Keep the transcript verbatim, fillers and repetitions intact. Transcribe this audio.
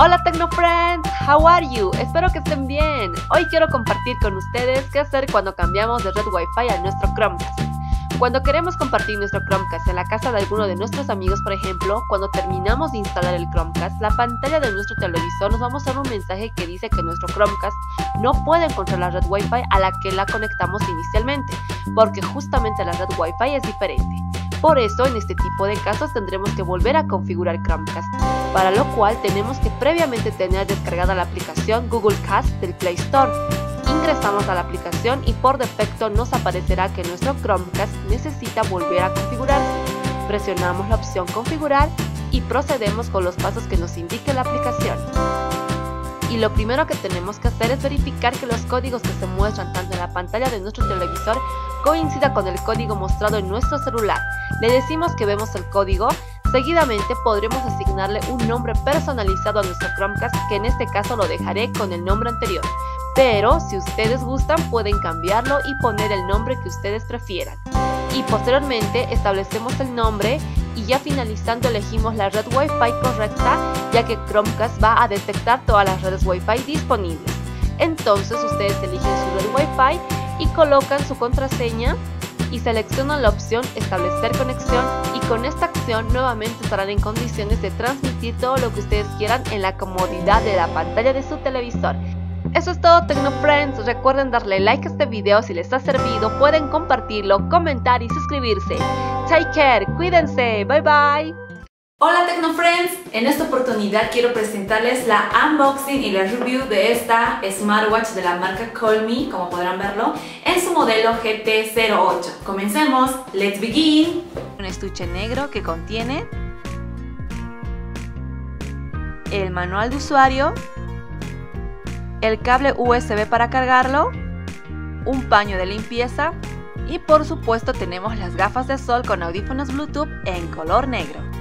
Hola Tecno Friends, how are you? Espero que estén bien. Hoy quiero compartir con ustedes qué hacer cuando cambiamos de red Wi-Fi a nuestro Chromecast. Cuando queremos compartir nuestro Chromecast en la casa de alguno de nuestros amigos, por ejemplo, cuando terminamos de instalar el Chromecast, la pantalla de nuestro televisor nos va a mostrar un mensaje que dice que nuestro Chromecast no puede encontrar la red Wi-Fi a la que la conectamos inicialmente, porque justamente la red Wi-Fi es diferente. Por eso, en este tipo de casos tendremos que volver a configurar Chromecast, para lo cual tenemos que previamente tener descargada la aplicación Google Cast del Play Store. Ingresamos a la aplicación y por defecto nos aparecerá que nuestro Chromecast necesita volver a configurarse. Presionamos la opción Configurar y procedemos con los pasos que nos indique la aplicación. Y lo primero que tenemos que hacer es verificar que los códigos que se muestran tanto en la pantalla de nuestro televisor coincida con el código mostrado en nuestro celular. Le decimos que vemos el código. Seguidamente podremos asignarle un nombre personalizado a nuestro Chromecast, que en este caso lo dejaré con el nombre anterior. Pero si ustedes gustan pueden cambiarlo y poner el nombre que ustedes prefieran. Y posteriormente establecemos el nombre y ya finalizando elegimos la red Wi-Fi correcta, ya que Chromecast va a detectar todas las redes Wi-Fi disponibles. Entonces ustedes eligen su red Wi-Fi y colocan su contraseña y seleccionan la opción Establecer conexión, y con esta acción nuevamente estarán en condiciones de transmitir todo lo que ustedes quieran en la comodidad de la pantalla de su televisor. Eso es todo Tecno Friends, recuerden darle like a este video si les ha servido, pueden compartirlo, comentar y suscribirse. Take care, cuídense, bye bye. Hola Tecno Friends, en esta oportunidad quiero presentarles la unboxing y la review de esta smartwatch de la marca Callme, como podrán verlo, en su modelo G T cero ocho. Comencemos, let's begin. Un estuche negro que contiene el manual de usuario, el cable U S B para cargarlo, un paño de limpieza y por supuesto tenemos las gafas de sol con audífonos Bluetooth en color negro.